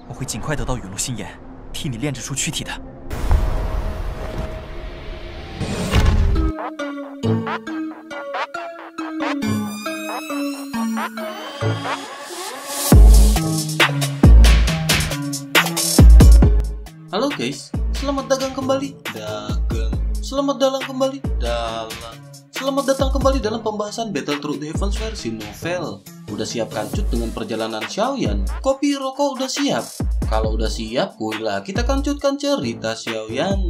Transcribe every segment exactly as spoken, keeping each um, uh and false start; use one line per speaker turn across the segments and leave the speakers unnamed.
我会尽快得到陨落心炎，替你炼制出躯体的。
Halo guys, selamat dagang kembali. Dagang. Selamat dalang kembali. Dalang. Selamat datang kembali dalam pembahasan Battlethrough the Heavens versi novel. Udah siap kancut dengan perjalanan Xiaoyan? Kopi rokok udah siap? Kalau udah siap, kuilah kita kancutkan cerita Xiaoyan.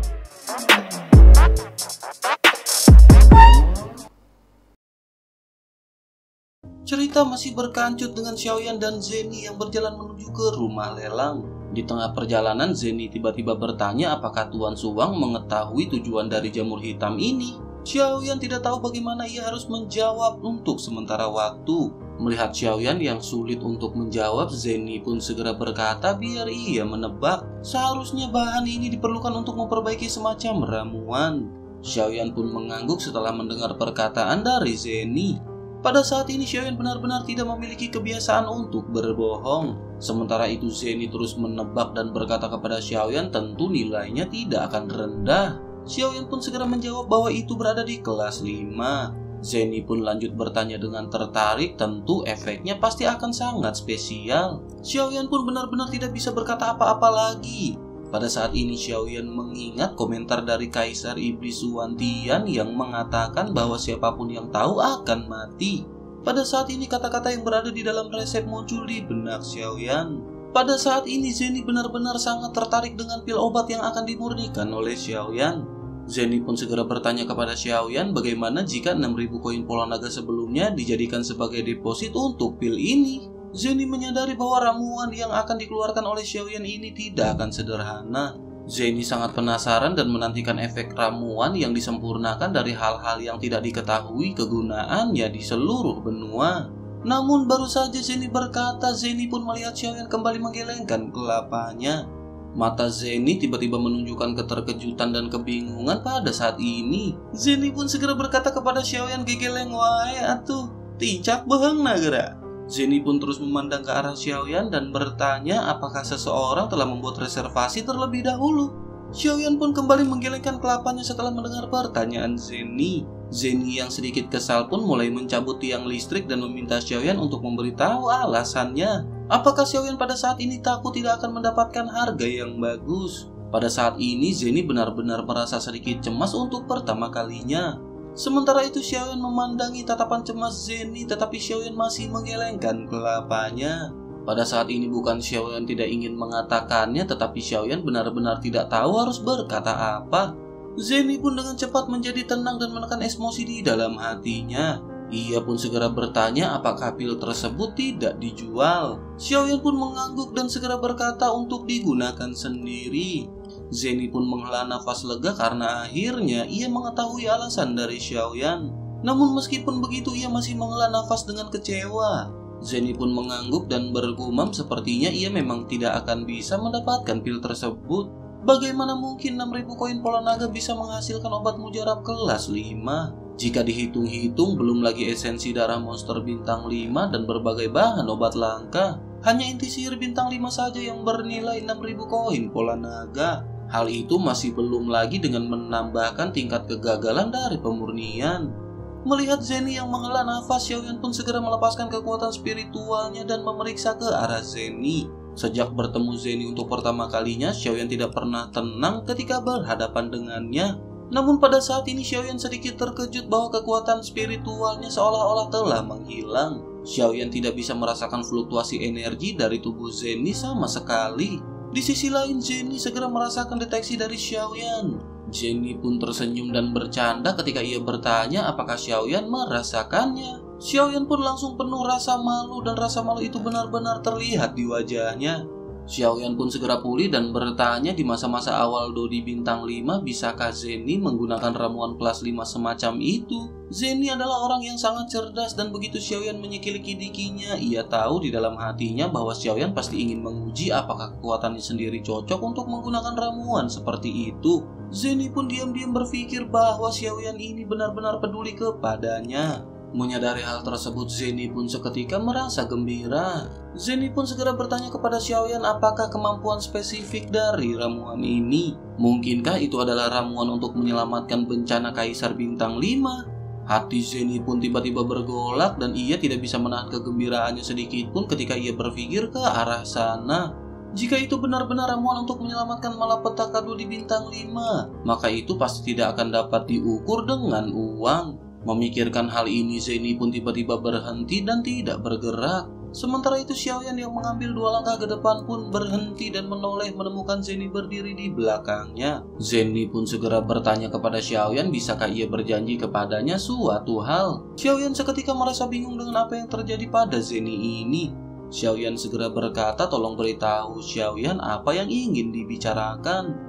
Cerita masih berkancut dengan Xiaoyan dan Zeni yang berjalan menuju ke rumah lelang. Di tengah perjalanan, Zeni tiba-tiba bertanya apakah Tuan Suwang mengetahui tujuan dari jamur hitam ini. Xiaoyan tidak tahu bagaimana ia harus menjawab untuk sementara waktu. Melihat Xiaoyan yang sulit untuk menjawab, Zeni pun segera berkata biar ia menebak. Seharusnya bahan ini diperlukan untuk memperbaiki semacam ramuan. Xiaoyan pun mengangguk setelah mendengar perkataan dari Zeni. Pada saat ini Xiaoyan benar-benar tidak memiliki kebiasaan untuk berbohong. Sementara itu Zeni terus menebak dan berkata kepada Xiaoyan tentu nilainya tidak akan rendah. Xiaoyan pun segera menjawab bahwa itu berada di kelas lima. Zeni pun lanjut bertanya dengan tertarik, tentu efeknya pasti akan sangat spesial. Xiaoyan pun benar-benar tidak bisa berkata apa-apa lagi. Pada saat ini Xiaoyan mengingat komentar dari Kaisar Iblis Suwantian yang mengatakan bahwa siapapun yang tahu akan mati. Pada saat ini kata-kata yang berada di dalam resep muncul di benak Xiaoyan. Pada saat ini Zeni benar-benar sangat tertarik dengan pil obat yang akan dimurnikan oleh Xiaoyan. Zeni pun segera bertanya kepada Xiaoyan bagaimana jika enam ribu koin pola naga sebelumnya dijadikan sebagai deposit untuk pil ini. Zeni menyadari bahwa ramuan yang akan dikeluarkan oleh Xiaoyan ini tidak akan sederhana. Zeni sangat penasaran dan menantikan efek ramuan yang disempurnakan dari hal-hal yang tidak diketahui kegunaannya di seluruh benua. Namun baru saja Zeni berkata, Zeni pun melihat Xiaoyan kembali menggelengkan kelapanya. Mata Zeni tiba-tiba menunjukkan keterkejutan dan kebingungan pada saat ini. Zeni pun segera berkata kepada Xiaoyan, gegeleng wae atuh, tincak beheng nagara. Zeni pun terus memandang ke arah Xiaoyan dan bertanya apakah seseorang telah membuat reservasi terlebih dahulu. Xiaoyan pun kembali menggelengkan kelapanya setelah mendengar pertanyaan Zeni. Zeni yang sedikit kesal pun mulai mencabut tiang listrik dan meminta Xiaoyan untuk memberitahu alasannya. Apakah Xiaoyan pada saat ini takut tidak akan mendapatkan harga yang bagus? Pada saat ini Zeni benar-benar merasa sedikit cemas untuk pertama kalinya. Sementara itu Xiaoyan memandangi tatapan cemas Zeni, tetapi Xiaoyan masih menggelengkan kelapanya. Pada saat ini bukan Xiaoyan tidak ingin mengatakannya, tetapi Xiaoyan benar-benar tidak tahu harus berkata apa. Zeni pun dengan cepat menjadi tenang dan menekan emosi di dalam hatinya. Ia pun segera bertanya apakah pil tersebut tidak dijual. Xiaoyan pun mengangguk dan segera berkata untuk digunakan sendiri. Zeni pun menghela nafas lega karena akhirnya ia mengetahui alasan dari Xiaoyan. Namun meskipun begitu ia masih menghela nafas dengan kecewa. Zeni pun mengangguk dan bergumam sepertinya ia memang tidak akan bisa mendapatkan pil tersebut. Bagaimana mungkin enam ribu koin pola naga bisa menghasilkan obat mujarab kelas lima? Jika dihitung-hitung belum lagi esensi darah monster bintang lima dan berbagai bahan obat langka. Hanya inti sihir bintang lima saja yang bernilai enam ribu koin pola naga. Hal itu masih belum lagi dengan menambahkan tingkat kegagalan dari pemurnian. Melihat Zeni yang menghela nafas, Xiaoyan pun segera melepaskan kekuatan spiritualnya dan memeriksa ke arah Zeni. Sejak bertemu Zeni untuk pertama kalinya, Xiaoyan tidak pernah tenang ketika berhadapan dengannya. Namun pada saat ini Xiaoyan sedikit terkejut bahwa kekuatan spiritualnya seolah-olah telah menghilang. Xiaoyan tidak bisa merasakan fluktuasi energi dari tubuh Zeni sama sekali. Di sisi lain Zeni segera merasakan deteksi dari Xiaoyan. Zeni pun tersenyum dan bercanda ketika ia bertanya apakah Xiaoyan merasakannya. Xiaoyan pun langsung penuh rasa malu dan rasa malu itu benar-benar terlihat di wajahnya. Xiaoyan pun segera pulih dan bertanya di masa-masa awal Dodi bintang lima bisakah Zeni menggunakan ramuan kelas lima semacam itu. Zeni adalah orang yang sangat cerdas dan begitu Xiaoyan menyelidiki-dikinya, ia tahu di dalam hatinya bahwa Xiaoyan pasti ingin menguji apakah kekuatannya sendiri cocok untuk menggunakan ramuan seperti itu. Zeni pun diam-diam berpikir bahwa Xiaoyan ini benar-benar peduli kepadanya. Menyadari hal tersebut, Zenny pun seketika merasa gembira. Zenny pun segera bertanya kepada Xiaoyan apakah kemampuan spesifik dari ramuan ini. Mungkinkah itu adalah ramuan untuk menyelamatkan bencana Kaisar Bintang lima? Hati Zenny pun tiba-tiba bergolak dan ia tidak bisa menahan kegembiraannya sedikit pun ketika ia berpikir ke arah sana. Jika itu benar-benar ramuan untuk menyelamatkan malapetaka di Bintang lima, maka itu pasti tidak akan dapat diukur dengan uang. Memikirkan hal ini, Zenny pun tiba-tiba berhenti dan tidak bergerak. Sementara itu Xiaoyan yang mengambil dua langkah ke depan pun berhenti dan menoleh menemukan Zenny berdiri di belakangnya. Zenny pun segera bertanya kepada Xiaoyan bisakah ia berjanji kepadanya suatu hal. Xiaoyan seketika merasa bingung dengan apa yang terjadi pada Zenny ini. Xiaoyan segera berkata tolong beritahu Xiaoyan apa yang ingin dibicarakan.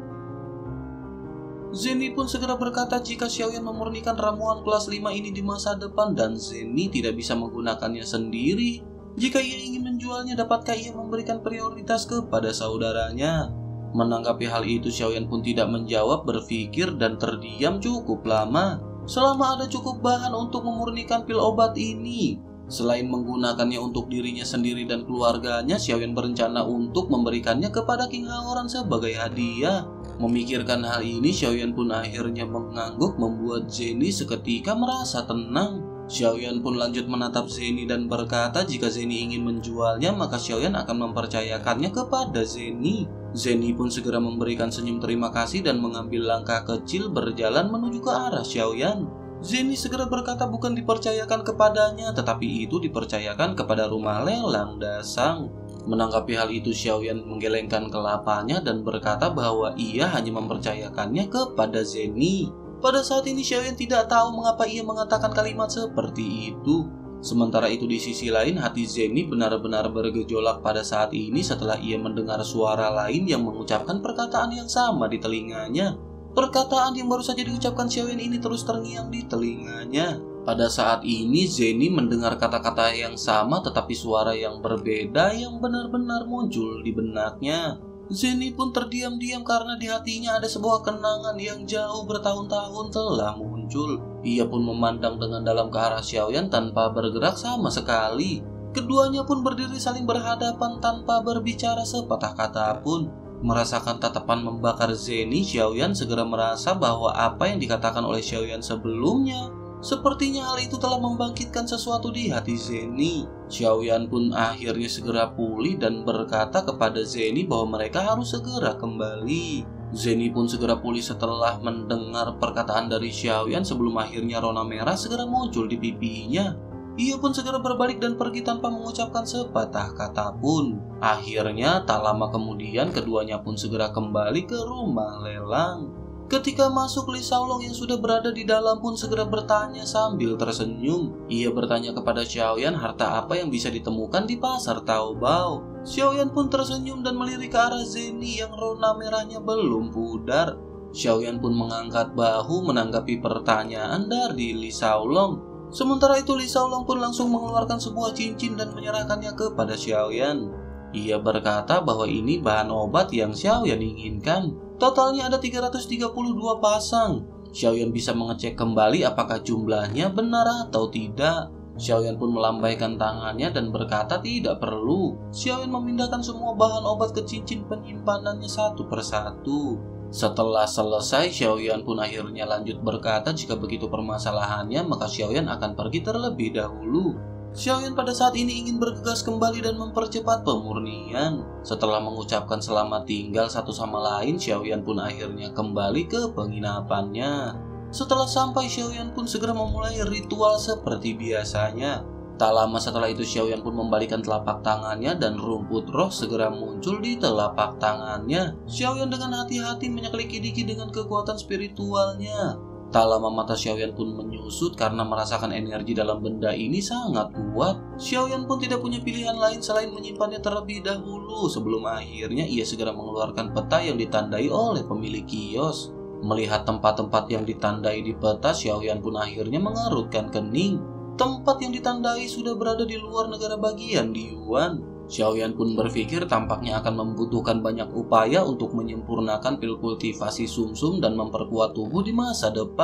Zenny pun segera berkata jika Xiaoyan memurnikan ramuan kelas lima ini di masa depan dan Zenny tidak bisa menggunakannya sendiri. Jika ia ingin menjualnya, dapatkah ia memberikan prioritas kepada saudaranya? Menanggapi hal itu, Xiaoyan pun tidak menjawab, berpikir dan terdiam cukup lama. Selama ada cukup bahan untuk memurnikan pil obat ini, selain menggunakannya untuk dirinya sendiri dan keluarganya, Xiaoyan berencana untuk memberikannya kepada King Haoran sebagai hadiah. Memikirkan hal ini, Xiaoyan pun akhirnya mengangguk membuat Zenny seketika merasa tenang. Xiaoyan pun lanjut menatap Zenny dan berkata jika Zenny ingin menjualnya maka Xiaoyan akan mempercayakannya kepada Zenny. Zenny pun segera memberikan senyum terima kasih dan mengambil langkah kecil berjalan menuju ke arah Xiaoyan. Zenny segera berkata bukan dipercayakan kepadanya, tetapi itu dipercayakan kepada rumah lelang Dasang. Menanggapi hal itu, Xiaoyan menggelengkan kelapanya dan berkata bahwa ia hanya mempercayakannya kepada Zenny. Pada saat ini Xiaoyan tidak tahu mengapa ia mengatakan kalimat seperti itu. Sementara itu di sisi lain, hati Zenny benar-benar bergejolak pada saat ini setelah ia mendengar suara lain yang mengucapkan perkataan yang sama di telinganya. Perkataan yang baru saja diucapkan Xiaoyan ini terus terngiang di telinganya. Pada saat ini Zenny mendengar kata-kata yang sama tetapi suara yang berbeda yang benar-benar muncul di benaknya. Zenny pun terdiam-diam karena di hatinya ada sebuah kenangan yang jauh bertahun-tahun telah muncul. Ia pun memandang dengan dalam ke arah Xiaoyan tanpa bergerak sama sekali. Keduanya pun berdiri saling berhadapan tanpa berbicara sepatah kata pun. Merasakan tatapan membakar Zenny, Xiaoyan segera merasa bahwa apa yang dikatakan oleh Xiaoyan sebelumnya sepertinya hal itu telah membangkitkan sesuatu di hati Zenny. Xiaoyan pun akhirnya segera pulih dan berkata kepada Zenny bahwa mereka harus segera kembali. Zenny pun segera pulih setelah mendengar perkataan dari Xiaoyan sebelum akhirnya rona merah segera muncul di pipinya. Ia pun segera berbalik dan pergi tanpa mengucapkan sepatah kata pun. Akhirnya tak lama kemudian keduanya pun segera kembali ke rumah lelang. Ketika masuk, Li Shaolong yang sudah berada di dalam pun segera bertanya sambil tersenyum. Ia bertanya kepada Xiaoyan harta apa yang bisa ditemukan di pasar Taobao. Xiaoyan pun tersenyum dan melirik ke arah Zenny yang rona merahnya belum pudar. Xiaoyan pun mengangkat bahu menanggapi pertanyaan dari Li Shaolong. Sementara itu Li Shaolong pun langsung mengeluarkan sebuah cincin dan menyerahkannya kepada Xiaoyan. Ia berkata bahwa ini bahan obat yang Xiaoyan inginkan. Totalnya ada tiga ratus tiga puluh dua pasang. Xiaoyan bisa mengecek kembali apakah jumlahnya benar atau tidak. Xiaoyan pun melambaikan tangannya dan berkata tidak perlu. Xiaoyan memindahkan semua bahan obat ke cincin penyimpanannya satu persatu. Setelah selesai, Xiaoyan pun akhirnya lanjut berkata jika begitu permasalahannya maka Xiaoyan akan pergi terlebih dahulu. Xiaoyan pada saat ini ingin bergegas kembali dan mempercepat pemurnian. Setelah mengucapkan selamat tinggal satu sama lain, Xiaoyan pun akhirnya kembali ke penginapannya. Setelah sampai, Xiaoyan pun segera memulai ritual seperti biasanya. Tak lama setelah itu, Xiaoyan pun membalikan telapak tangannya dan rumput roh segera muncul di telapak tangannya. Xiaoyan dengan hati-hati menyelidiki dengan kekuatan spiritualnya. Tak lama mata Xiaoyan pun menyusut karena merasakan energi dalam benda ini sangat kuat. Xiaoyan pun tidak punya pilihan lain selain menyimpannya terlebih dahulu sebelum akhirnya ia segera mengeluarkan peta yang ditandai oleh pemilik kios. Melihat tempat-tempat yang ditandai di peta, Xiaoyan pun akhirnya mengerutkan kening. Tempat yang ditandai sudah berada di luar negara bagian di Yuan. Xiaoyan pun berpikir tampaknya akan membutuhkan banyak upaya untuk menyempurnakan pil kultivasi sumsum dan memperkuat tubuh di masa depan.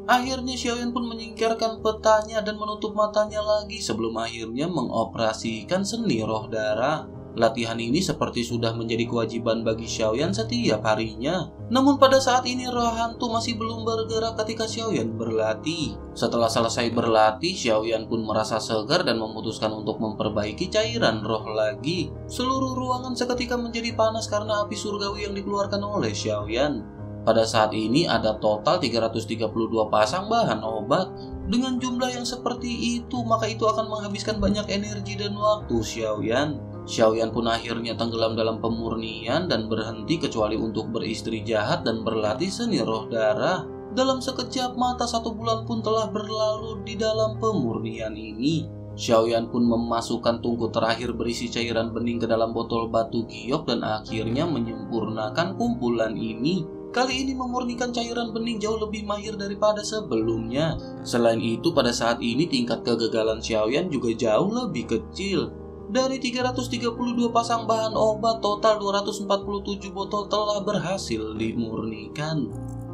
Akhirnya Xiaoyan pun menyingkirkan petanya dan menutup matanya lagi sebelum akhirnya mengoperasikan seni roh darah. Latihan ini seperti sudah menjadi kewajiban bagi Xiaoyan setiap harinya. Namun pada saat ini roh hantu masih belum bergerak ketika Xiaoyan berlatih. Setelah selesai berlatih, Xiaoyan pun merasa segar dan memutuskan untuk memperbaiki cairan roh lagi. Seluruh ruangan seketika menjadi panas karena api surgawi yang dikeluarkan oleh Xiaoyan. Pada saat ini ada total tiga ratus tiga puluh dua pasang bahan obat. Dengan jumlah yang seperti itu, maka itu akan menghabiskan banyak energi dan waktu Xiaoyan. Xiaoyan pun akhirnya tenggelam dalam pemurnian dan berhenti kecuali untuk beristri jahat dan berlatih seni roh darah. Dalam sekejap mata satu bulan pun telah berlalu di dalam pemurnian ini. Xiaoyan pun memasukkan tungku terakhir berisi cairan bening ke dalam botol batu giok dan akhirnya menyempurnakan kumpulan ini. Kali ini memurnikan cairan bening jauh lebih mahir daripada sebelumnya. Selain itu, pada saat ini tingkat kegagalan Xiaoyan juga jauh lebih kecil. Dari tiga ratus tiga puluh dua pasang bahan obat, total dua ratus empat puluh tujuh botol telah berhasil dimurnikan.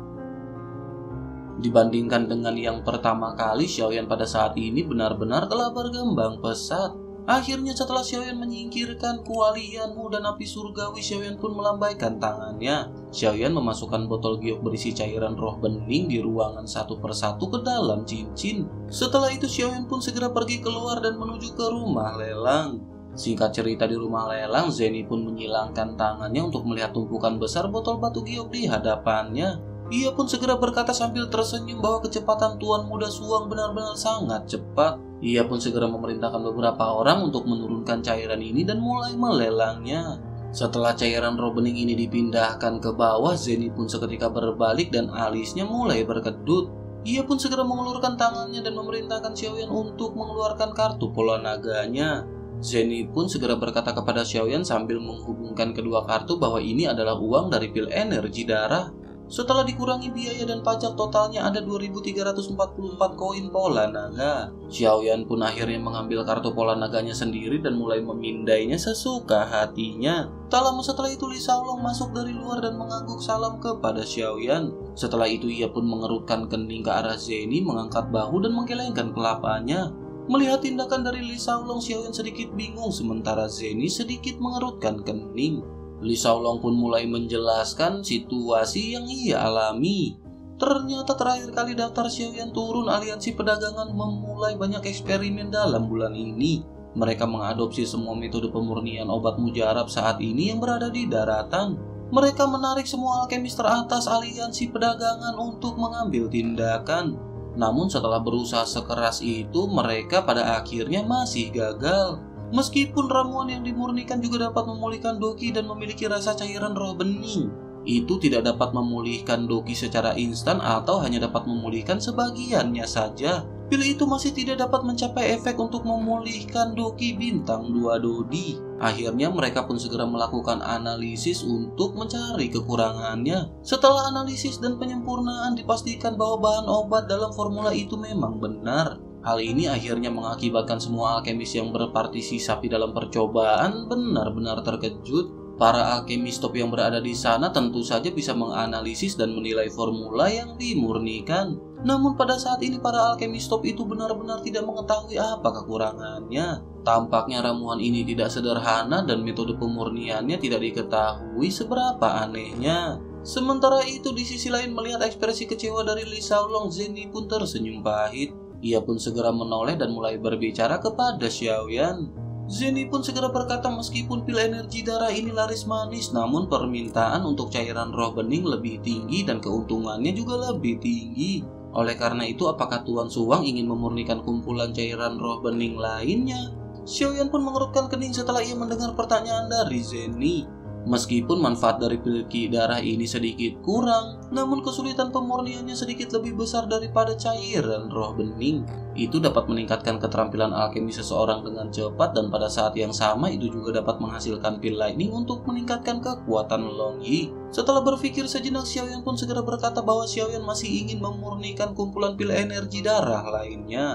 Dibandingkan dengan yang pertama kali, Xiaoyan pada saat ini benar-benar telah berkembang pesat. Akhirnya setelah Xiaoyan menyingkirkan kualianmu dan api surgawi, Xiaoyan pun melambaikan tangannya. Xiaoyan memasukkan botol giok berisi cairan roh bening di ruangan satu persatu ke dalam cincin. Setelah itu Xiaoyan pun segera pergi keluar dan menuju ke rumah lelang. Singkat cerita, di rumah lelang, Zeni pun menyilangkan tangannya untuk melihat tumpukan besar botol batu giok di hadapannya. Ia pun segera berkata sambil tersenyum bahwa kecepatan Tuan Muda Suang benar-benar sangat cepat. Ia pun segera memerintahkan beberapa orang untuk menurunkan cairan ini dan mulai melelangnya. Setelah cairan roh bening ini dipindahkan ke bawah, Zeni pun seketika berbalik dan alisnya mulai berkedut. Ia pun segera mengulurkan tangannya dan memerintahkan Xiaoyan untuk mengeluarkan kartu pola naganya. Zeni pun segera berkata kepada Xiaoyan sambil menghubungkan kedua kartu bahwa ini adalah uang dari pil energi darah. Setelah dikurangi biaya dan pajak, totalnya ada dua ribu tiga ratus empat puluh empat koin pola naga. Xiaoyan pun akhirnya mengambil kartu pola naganya sendiri dan mulai memindainya sesuka hatinya. Tak lama setelah itu Li Shaolong masuk dari luar dan mengangguk salam kepada Xiaoyan. Setelah itu ia pun mengerutkan kening ke arah Zeni, mengangkat bahu dan menggelengkan kelapanya. Melihat tindakan dari Li Shaolong, Xiaoyan sedikit bingung sementara Zeni sedikit mengerutkan kening. Li Shaolong pun mulai menjelaskan situasi yang ia alami. Ternyata terakhir kali daftar Xiaoyan turun, aliansi perdagangan memulai banyak eksperimen dalam bulan ini. Mereka mengadopsi semua metode pemurnian obat mujarab saat ini yang berada di daratan. Mereka menarik semua alkemis teratas aliansi perdagangan untuk mengambil tindakan. Namun setelah berusaha sekeras itu, mereka pada akhirnya masih gagal. Meskipun ramuan yang dimurnikan juga dapat memulihkan Doki dan memiliki rasa cairan roh bening, itu tidak dapat memulihkan Doki secara instan atau hanya dapat memulihkan sebagiannya saja. Pil itu masih tidak dapat mencapai efek untuk memulihkan Doki bintang dua Dodi. Akhirnya mereka pun segera melakukan analisis untuk mencari kekurangannya. Setelah analisis dan penyempurnaan, dipastikan bahwa bahan obat dalam formula itu memang benar. Hal ini akhirnya mengakibatkan semua alkemis yang berpartisipasi dalam percobaan benar-benar terkejut. Para alkemis top yang berada di sana tentu saja bisa menganalisis dan menilai formula yang dimurnikan. Namun pada saat ini para alkemis top itu benar-benar tidak mengetahui apa kekurangannya. Tampaknya ramuan ini tidak sederhana dan metode pemurniannya tidak diketahui seberapa anehnya. Sementara itu di sisi lain, melihat ekspresi kecewa dari Li Shaolong, Zeni pun tersenyum pahit. Ia pun segera menoleh dan mulai berbicara kepada Xiaoyan. Zeni pun segera berkata meskipun pil energi darah ini laris manis, namun permintaan untuk cairan roh bening lebih tinggi dan keuntungannya juga lebih tinggi. Oleh karena itu, apakah Tuan Suwang ingin memurnikan kumpulan cairan roh bening lainnya? Xiaoyan pun mengerutkan kening setelah ia mendengar pertanyaan dari Zeni. Meskipun manfaat dari pil ki darah ini sedikit kurang, namun kesulitan pemurniannya sedikit lebih besar daripada cairan roh bening. Itu dapat meningkatkan keterampilan alkemi seseorang dengan cepat, dan pada saat yang sama itu juga dapat menghasilkan pil lightning untuk meningkatkan kekuatan Long Yi. Setelah berpikir sejenak, Xiaoyan pun segera berkata bahwa Xiaoyan masih ingin memurnikan kumpulan pil energi darah lainnya.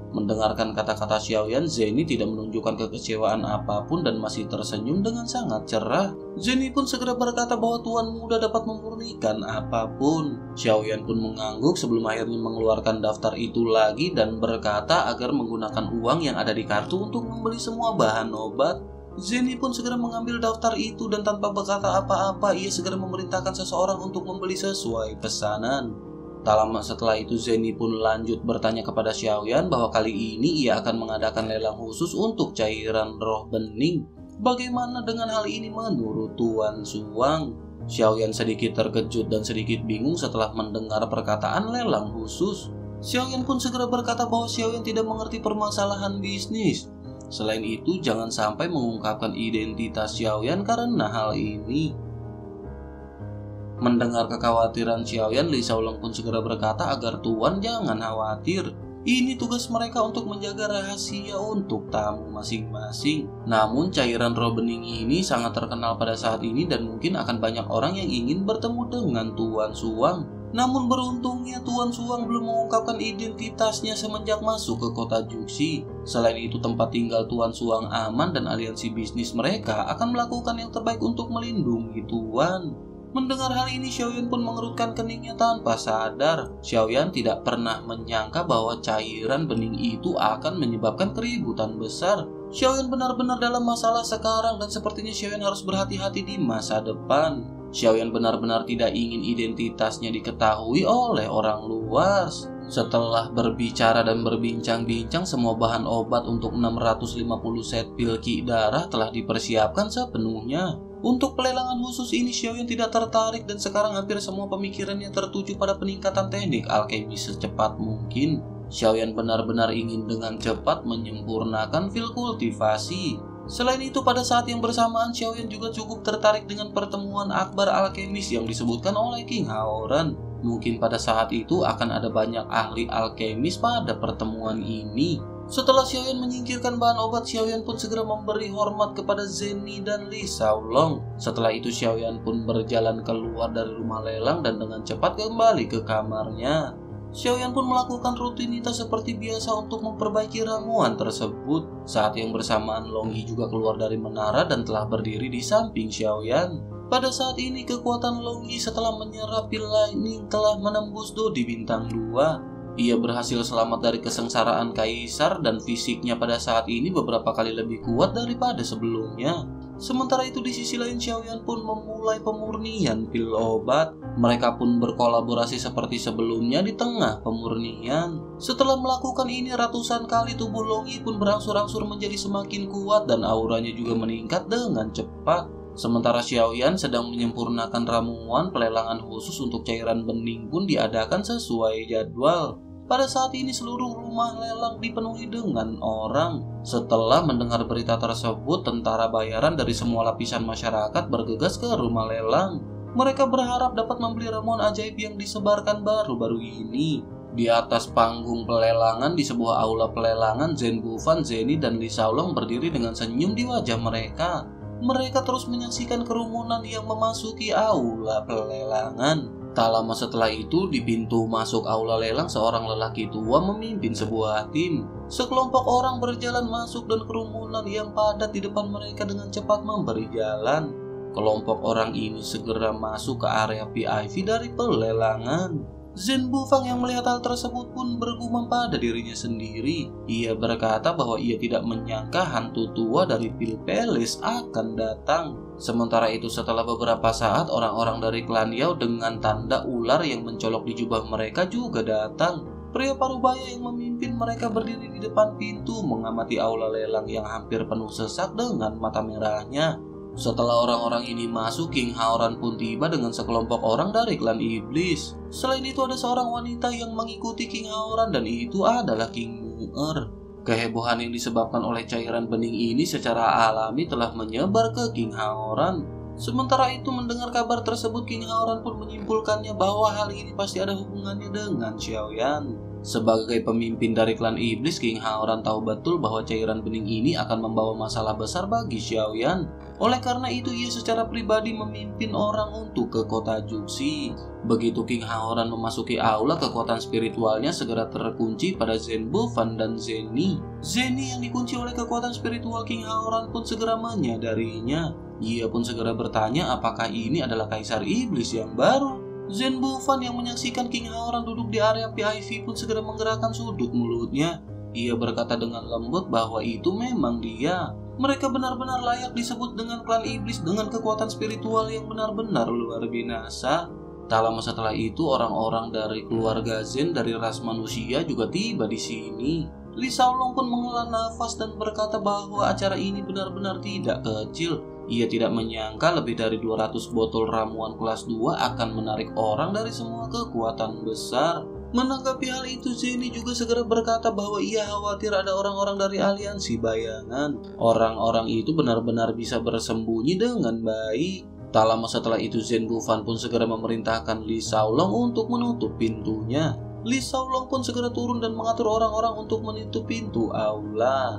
Mendengarkan kata-kata Xiaoyan, Zeni tidak menunjukkan kekecewaan apapun dan masih tersenyum dengan sangat cerah. Zeni pun segera berkata bahwa tuan muda dapat memurnikan apapun. Xiaoyan pun mengangguk sebelum akhirnya mengeluarkan daftar itu lagi dan berkata agar menggunakan uang yang ada di kartu untuk membeli semua bahan obat. Zeni pun segera mengambil daftar itu dan tanpa berkata apa-apa ia segera memerintahkan seseorang untuk membeli sesuai pesanan. Tak lama setelah itu Zeni pun lanjut bertanya kepada Xiaoyan bahwa kali ini ia akan mengadakan lelang khusus untuk cairan roh bening. Bagaimana dengan hal ini menurut Tuan Suwang? Xiaoyan sedikit terkejut dan sedikit bingung setelah mendengar perkataan lelang khusus. Xiaoyan pun segera berkata bahwa Xiaoyan tidak mengerti permasalahan bisnis. Selain itu jangan sampai mengungkapkan identitas Xiaoyan karena hal ini. Mendengar kekhawatiran Xiaoyan, Li Shaolong pun segera berkata agar Tuan jangan khawatir. Ini tugas mereka untuk menjaga rahasia untuk tamu masing-masing. Namun cairan roh bening ini sangat terkenal pada saat ini dan mungkin akan banyak orang yang ingin bertemu dengan Tuan Suwang. Namun beruntungnya Tuan Suwang belum mengungkapkan identitasnya semenjak masuk ke kota Juxi. Selain itu tempat tinggal Tuan Suwang aman dan aliansi bisnis mereka akan melakukan yang terbaik untuk melindungi Tuan. Mendengar hal ini, Xiaoyan pun mengerutkan keningnya tanpa sadar. Xiaoyan tidak pernah menyangka bahwa cairan bening itu akan menyebabkan keributan besar. Xiaoyan benar-benar dalam masalah sekarang dan sepertinya Xiaoyan harus berhati-hati di masa depan. Xiaoyan benar-benar tidak ingin identitasnya diketahui oleh orang luas. Setelah berbicara dan berbincang-bincang, semua bahan obat untuk enam ratus lima puluh set pil ki darah telah dipersiapkan sepenuhnya. Untuk pelelangan khusus ini Xiaoyan tidak tertarik dan sekarang hampir semua pemikirannya tertuju pada peningkatan teknik alkemi secepat mungkin. Xiaoyan benar-benar ingin dengan cepat menyempurnakan pil kultivasi. Selain itu pada saat yang bersamaan Xiaoyan juga cukup tertarik dengan pertemuan akbar alkemis yang disebutkan oleh King Haoran. Mungkin pada saat itu akan ada banyak ahli alkemis pada pertemuan ini. Setelah Xiaoyan menyingkirkan bahan obat, Xiaoyan pun segera memberi hormat kepada Zeni dan Li Shaolong. Setelah itu Xiaoyan pun berjalan keluar dari rumah lelang dan dengan cepat kembali ke kamarnya. Xiaoyan pun melakukan rutinitas seperti biasa untuk memperbaiki ramuan tersebut. Saat yang bersamaan Long Yi juga keluar dari menara dan telah berdiri di samping Xiaoyan. Pada saat ini kekuatan Long Yi setelah menyerap pil lightning telah menembus Dodi bintang dua. Ia berhasil selamat dari kesengsaraan kaisar dan fisiknya pada saat ini beberapa kali lebih kuat daripada sebelumnya. Sementara itu di sisi lain Xiaoyan pun memulai pemurnian pil obat. Mereka pun berkolaborasi seperti sebelumnya di tengah pemurnian. Setelah melakukan ini ratusan kali tubuh Long Yi pun berangsur-angsur menjadi semakin kuat dan auranya juga meningkat dengan cepat. Sementara Xiaoyan sedang menyempurnakan ramuan, pelelangan khusus untuk cairan bening pun diadakan sesuai jadwal. Pada saat ini seluruh rumah lelang dipenuhi dengan orang. Setelah mendengar berita tersebut, tentara bayaran dari semua lapisan masyarakat bergegas ke rumah lelang. Mereka berharap dapat membeli ramuan ajaib yang disebarkan baru-baru ini. Di atas panggung pelelangan di sebuah aula pelelangan, Zhen Bufan, Zeni, dan Li Shaolong berdiri dengan senyum di wajah mereka. Mereka terus menyaksikan kerumunan yang memasuki aula pelelangan. Tak lama setelah itu, di pintu masuk aula lelang seorang lelaki tua memimpin sebuah tim. Sekelompok orang berjalan masuk dan kerumunan yang padat di depan mereka dengan cepat memberi jalan. Kelompok orang ini segera masuk ke area V I P dari pelelangan. Zhen Bufang yang melihat hal tersebut pun bergumam pada dirinya sendiri. Ia berkata bahwa ia tidak menyangka hantu tua dari Pil Palace akan datang. Sementara itu setelah beberapa saat orang-orang dari klan Yao dengan tanda ular yang mencolok di jubah mereka juga datang. Pria parubaya yang memimpin mereka berdiri di depan pintu mengamati aula lelang yang hampir penuh sesak dengan mata merahnya. Setelah orang-orang ini masuk, King Haoran pun tiba dengan sekelompok orang dari klan iblis. Selain itu ada seorang wanita yang mengikuti King Haoran dan itu adalah King Mu'er. Kehebohan yang disebabkan oleh cairan bening ini secara alami telah menyebar ke King Haoran. Sementara itu mendengar kabar tersebut, King Haoran pun menyimpulkannya bahwa hal ini pasti ada hubungannya dengan Xiaoyan. Sebagai pemimpin dari klan iblis, King Haoran tahu betul bahwa cairan bening ini akan membawa masalah besar bagi Xiaoyan. Oleh karena itu ia secara pribadi memimpin orang untuk ke kota Juxi. Begitu King Haoran memasuki aula, kekuatan spiritualnya segera terkunci pada Zhen Bufan dan Zeni. Zeni yang dikunci oleh kekuatan spiritual King Haoran pun segera menyadarinya. Ia pun segera bertanya apakah ini adalah Kaisar Iblis yang baru. Zhen Bufan yang menyaksikan King Haoran duduk di area V I P pun segera menggerakkan sudut mulutnya. Ia berkata dengan lembut bahwa itu memang dia. Mereka benar-benar layak disebut dengan klan iblis dengan kekuatan spiritual yang benar-benar luar binasa. Tak lama setelah itu, orang-orang dari keluarga Zhen dari ras manusia juga tiba di sini. Li Shaolong pun menghela nafas dan berkata bahwa acara ini benar-benar tidak kecil. Ia tidak menyangka lebih dari dua ratus botol ramuan kelas dua akan menarik orang dari semua kekuatan besar. Menanggapi hal itu, Zeni juga segera berkata bahwa ia khawatir ada orang-orang dari aliansi bayangan. Orang-orang itu benar-benar bisa bersembunyi dengan baik. Tak lama setelah itu, Zhen Bufan pun segera memerintahkan Li Shaolong untuk menutup pintunya. Li Shaolong pun segera turun dan mengatur orang-orang untuk menutup pintu aula.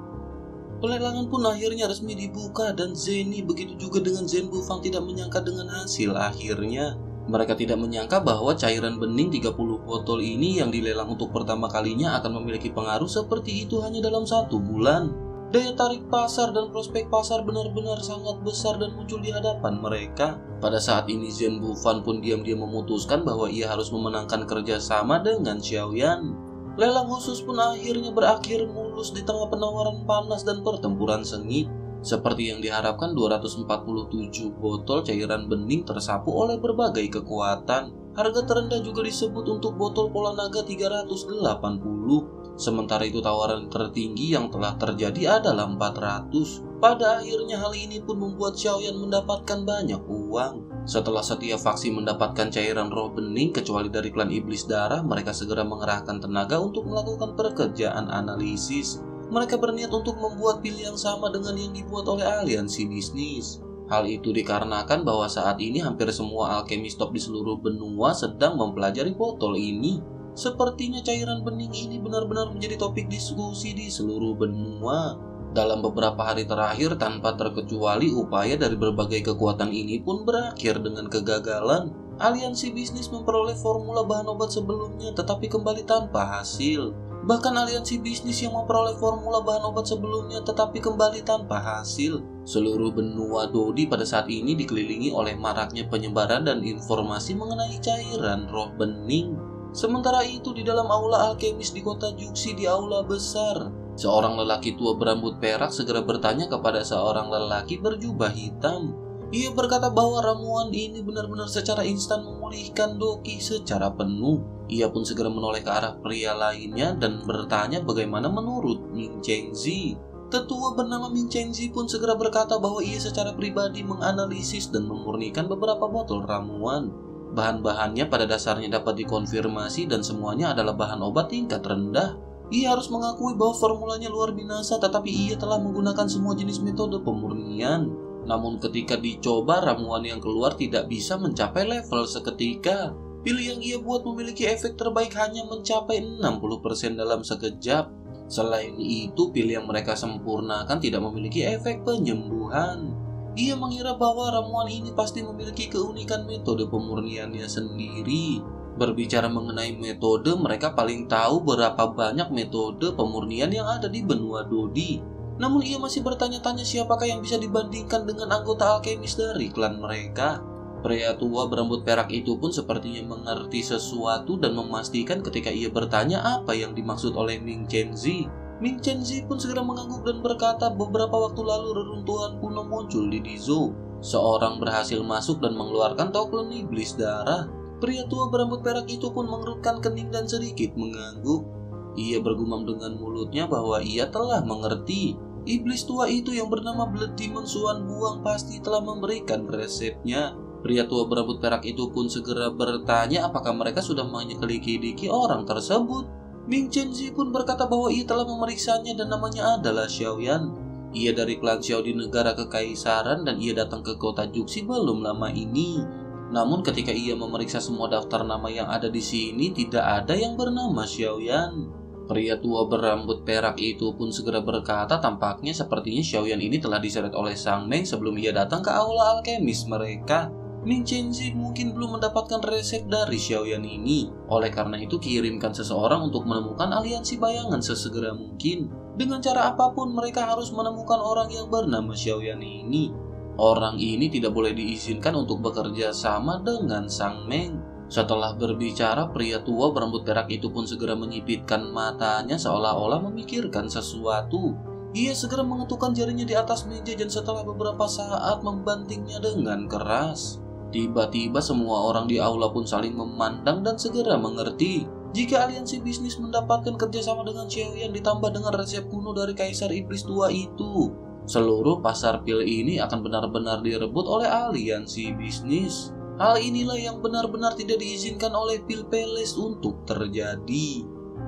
Pelelangan pun akhirnya resmi dibuka dan Zeni begitu juga dengan Zhen Bufan tidak menyangka dengan hasil akhirnya. Mereka tidak menyangka bahwa cairan bening tiga puluh botol ini yang dilelang untuk pertama kalinya akan memiliki pengaruh seperti itu hanya dalam satu bulan. Daya tarik pasar dan prospek pasar benar-benar sangat besar dan muncul di hadapan mereka. Pada saat ini Zhen Bufan pun diam-diam memutuskan bahwa ia harus memenangkan kerjasama dengan Xiaoyan. Lelang khusus pun akhirnya berakhir mulus di tengah penawaran panas dan pertempuran sengit. Seperti yang diharapkan, dua ratus empat puluh tujuh botol cairan bening tersapu oleh berbagai kekuatan. Harga terendah juga disebut untuk botol pola naga tiga ratus delapan puluh. Sementara itu tawaran tertinggi yang telah terjadi adalah empat ratus. Pada akhirnya hal ini pun membuat Xiaoyan mendapatkan banyak uang. Setelah setiap faksi mendapatkan cairan roh bening kecuali dari klan iblis darah, mereka segera mengerahkan tenaga untuk melakukan pekerjaan analisis. Mereka berniat untuk membuat pil yang sama dengan yang dibuat oleh aliansi bisnis. Hal itu dikarenakan bahwa saat ini hampir semua alkemis top di seluruh benua sedang mempelajari botol ini. Sepertinya cairan bening ini benar-benar menjadi topik diskusi di seluruh benua. Dalam beberapa hari terakhir, tanpa terkecuali upaya dari berbagai kekuatan ini pun berakhir dengan kegagalan. Aliansi bisnis memperoleh formula bahan obat sebelumnya tetapi kembali tanpa hasil. Bahkan aliansi bisnis yang memperoleh formula bahan obat sebelumnya tetapi kembali tanpa hasil. Seluruh benua Dodi pada saat ini dikelilingi oleh maraknya penyebaran dan informasi mengenai cairan roh bening. Sementara itu di dalam aula alkemis di kota Juxi di aula besar, seorang lelaki tua berambut perak segera bertanya kepada seorang lelaki berjubah hitam. Ia berkata bahwa ramuan ini benar-benar secara instan memulihkan Doki secara penuh. Ia pun segera menoleh ke arah pria lainnya dan bertanya bagaimana menurut Ming Chengzi. Tetua bernama Ming Chengzi pun segera berkata bahwa ia secara pribadi menganalisis dan memurnikan beberapa botol ramuan. Bahan-bahannya pada dasarnya dapat dikonfirmasi dan semuanya adalah bahan obat tingkat rendah. Ia harus mengakui bahwa formulanya luar binasa, tetapi ia telah menggunakan semua jenis metode pemurnian. Namun ketika dicoba, ramuan yang keluar tidak bisa mencapai level seketika. Pil yang ia buat memiliki efek terbaik hanya mencapai enam puluh persen dalam sekejap. Selain itu, pil yang mereka sempurnakan tidak memiliki efek penyembuhan. Ia mengira bahwa ramuan ini pasti memiliki keunikan metode pemurniannya sendiri. Berbicara mengenai metode, mereka paling tahu berapa banyak metode pemurnian yang ada di benua Dodi. Namun ia masih bertanya-tanya siapakah yang bisa dibandingkan dengan anggota alkemis dari klan mereka. Pria tua berambut perak itu pun sepertinya mengerti sesuatu dan memastikan ketika ia bertanya apa yang dimaksud oleh Ming Chengzi. Ming Chengzi pun segera mengangguk dan berkata beberapa waktu lalu reruntuhan kuno muncul di Dizhou. Seorang berhasil masuk dan mengeluarkan token iblis darah. Pria tua berambut perak itu pun mengerutkan kening dan sedikit mengangguk. Ia bergumam dengan mulutnya bahwa ia telah mengerti. Iblis tua itu yang bernama Blood Demon Suan Buang pasti telah memberikan resepnya. Pria tua berambut perak itu pun segera bertanya apakah mereka sudah menyelidiki orang tersebut. Ming Chengzi pun berkata bahwa ia telah memeriksanya dan namanya adalah Xiaoyan. Ia dari klan Xiao di negara kekaisaran dan ia datang ke kota Juxi belum lama ini. Namun ketika ia memeriksa semua daftar nama yang ada di sini, tidak ada yang bernama Xiaoyan. Pria tua berambut perak itu pun segera berkata tampaknya sepertinya Xiaoyan ini telah diseret oleh Sang Meng sebelum ia datang ke aula alkemis mereka. Ming Chenzi mungkin belum mendapatkan resep dari Xiaoyan ini. Oleh karena itu kirimkan seseorang untuk menemukan aliansi bayangan sesegera mungkin. Dengan cara apapun mereka harus menemukan orang yang bernama Xiaoyan ini. Orang ini tidak boleh diizinkan untuk bekerja sama dengan Sang Meng. Setelah berbicara, pria tua berambut perak itu pun segera menyipitkan matanya seolah-olah memikirkan sesuatu. Ia segera mengetukkan jarinya di atas meja dan setelah beberapa saat membantingnya dengan keras. Tiba-tiba semua orang di aula pun saling memandang dan segera mengerti. Jika aliansi bisnis mendapatkan kerjasama dengan Xiaoyan ditambah dengan resep kuno dari Kaisar Iblis Tua itu, seluruh pasar pil ini akan benar-benar direbut oleh aliansi bisnis. Hal inilah yang benar-benar tidak diizinkan oleh Pil Palace untuk terjadi.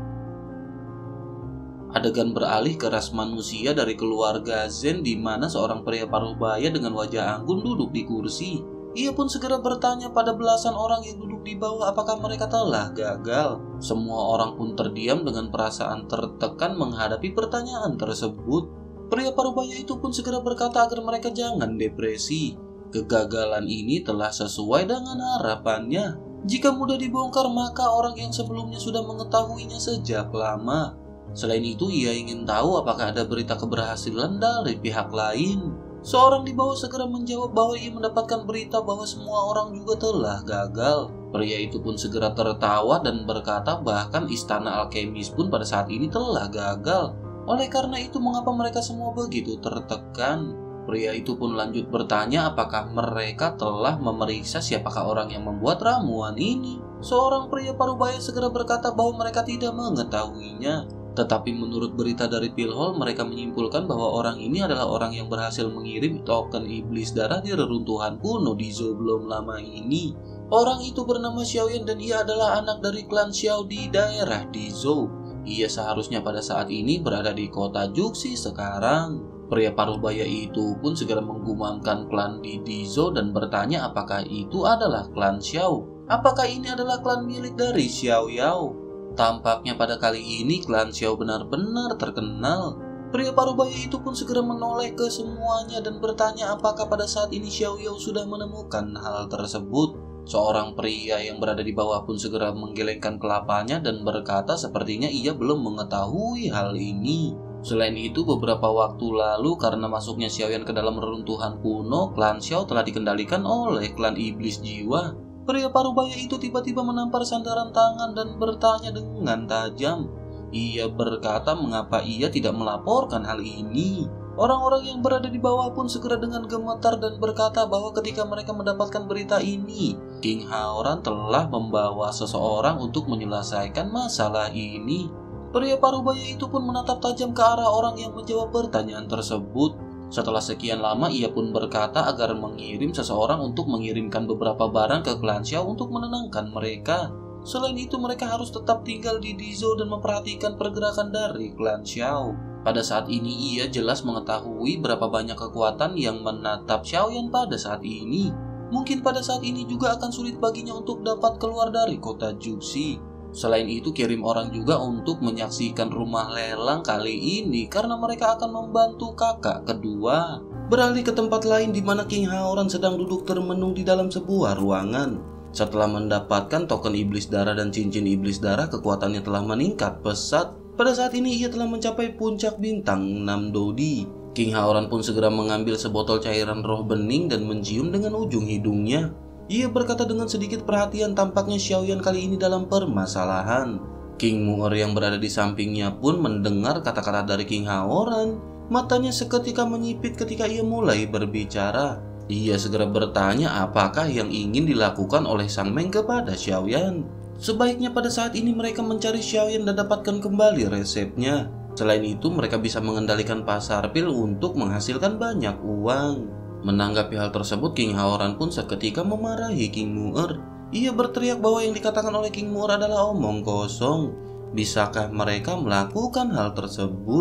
Adegan beralih ke ras manusia dari keluarga Zen di mana seorang pria parubaya dengan wajah anggun duduk di kursi. Ia pun segera bertanya pada belasan orang yang duduk di bawah apakah mereka telah gagal. Semua orang pun terdiam dengan perasaan tertekan menghadapi pertanyaan tersebut. Pria parubaya itu pun segera berkata agar mereka jangan depresi. Kegagalan ini telah sesuai dengan harapannya. Jika mudah dibongkar, maka orang yang sebelumnya sudah mengetahuinya sejak lama. Selain itu, ia ingin tahu apakah ada berita keberhasilan dari pihak lain. Seorang di bawah segera menjawab bahwa ia mendapatkan berita bahwa semua orang juga telah gagal. Pria itu pun segera tertawa dan berkata bahkan istana alkemis pun pada saat ini telah gagal. Oleh karena itu, mengapa mereka semua begitu tertekan? Pria itu pun lanjut bertanya apakah mereka telah memeriksa siapakah orang yang membuat ramuan ini. Seorang pria parubaya segera berkata bahwa mereka tidak mengetahuinya. Tetapi menurut berita dari Pilhol, mereka menyimpulkan bahwa orang ini adalah orang yang berhasil mengirim token iblis darah di reruntuhan kuno di Zhou belum lama ini. Orang itu bernama Xiaoyan dan ia adalah anak dari klan Xiao di daerah di Zhou. Ia seharusnya pada saat ini berada di kota Juxi sekarang. Pria parubaya itu pun segera menggumamkan klan di Dizhou dan bertanya apakah itu adalah klan Xiao. Apakah ini adalah klan milik dari Xiao Yao? Tampaknya pada kali ini klan Xiao benar-benar terkenal. Pria parubaya itu pun segera menoleh ke semuanya dan bertanya apakah pada saat ini Xiao Yao sudah menemukan hal tersebut. Seorang pria yang berada di bawah pun segera menggelengkan kelapanya dan berkata sepertinya ia belum mengetahui hal ini. Selain itu, beberapa waktu lalu karena masuknya Xiaoyan ke dalam reruntuhan kuno, klan Xiao telah dikendalikan oleh klan iblis jiwa. Pria parubaya itu tiba-tiba menampar sandaran tangan dan bertanya dengan tajam. Ia berkata mengapa ia tidak melaporkan hal ini. Orang-orang yang berada di bawah pun segera dengan gemetar dan berkata bahwa ketika mereka mendapatkan berita ini, King Haoran telah membawa seseorang untuk menyelesaikan masalah ini. Pria parubaya itu pun menatap tajam ke arah orang yang menjawab pertanyaan tersebut. Setelah sekian lama, ia pun berkata agar mengirim seseorang untuk mengirimkan beberapa barang ke klan Xiao untuk menenangkan mereka. Selain itu, mereka harus tetap tinggal di Dizhou dan memperhatikan pergerakan dari klan Xiao. Pada saat ini, ia jelas mengetahui berapa banyak kekuatan yang menatap Xiaoyan pada saat ini. Mungkin pada saat ini juga akan sulit baginya untuk dapat keluar dari kota Juxi. Selain itu, kirim orang juga untuk menyaksikan rumah lelang kali ini karena mereka akan membantu kakak kedua. Beralih ke tempat lain di mana King Haoran sedang duduk termenung di dalam sebuah ruangan. Setelah mendapatkan token iblis darah dan cincin iblis darah, kekuatannya telah meningkat pesat. Pada saat ini ia telah mencapai puncak bintang enam Dodi. King Haoran pun segera mengambil sebotol cairan roh bening dan mencium dengan ujung hidungnya. Ia berkata dengan sedikit perhatian tampaknya Xiaoyan kali ini dalam permasalahan. King Mu'er yang berada di sampingnya pun mendengar kata-kata dari King Haoran. Matanya seketika menyipit ketika ia mulai berbicara. Ia segera bertanya apakah yang ingin dilakukan oleh Sang Meng kepada Xiaoyan. Sebaiknya pada saat ini mereka mencari Xiaoyan dan dapatkan kembali resepnya. Selain itu mereka bisa mengendalikan pasar pil untuk menghasilkan banyak uang. Menanggapi hal tersebut, King Haoran pun seketika memarahi King Mu'er. Ia berteriak bahwa yang dikatakan oleh King Mu'er adalah omong kosong. Bisakah mereka melakukan hal tersebut?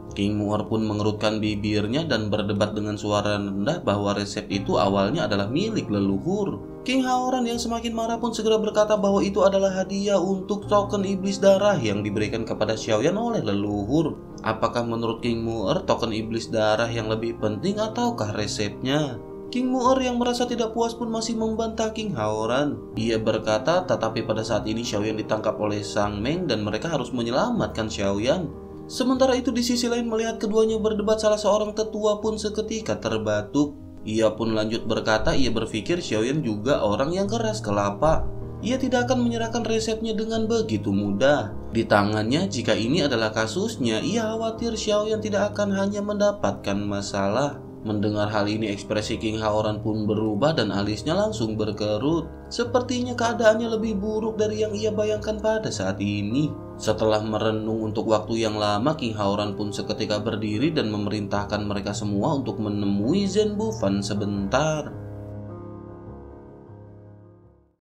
King Mu'er pun mengerutkan bibirnya dan berdebat dengan suara rendah bahwa resep itu awalnya adalah milik leluhur. King Haoran yang semakin marah pun segera berkata bahwa itu adalah hadiah untuk token iblis darah yang diberikan kepada Xiaoyan oleh leluhur. Apakah menurut King Mu'er token iblis darah yang lebih penting ataukah resepnya? King Mu'er yang merasa tidak puas pun masih membantah King Haoran. Ia berkata, tetapi pada saat ini Xiaoyan ditangkap oleh Sang Meng dan mereka harus menyelamatkan Xiaoyan. Sementara itu di sisi lain melihat keduanya berdebat, salah seorang tetua pun seketika terbatuk. Ia pun lanjut berkata ia berpikir Xiaoyan juga orang yang keras kelapa. Ia tidak akan menyerahkan resepnya dengan begitu mudah. Di tangannya, jika ini adalah kasusnya, ia khawatir Xiaoyan tidak akan hanya mendapatkan masalah. Mendengar hal ini ekspresi King Haoran pun berubah dan alisnya langsung berkerut. Sepertinya keadaannya lebih buruk dari yang ia bayangkan pada saat ini. Setelah merenung untuk waktu yang lama, King Haoran pun seketika berdiri dan memerintahkan mereka semua untuk menemui Zhen Bufan sebentar.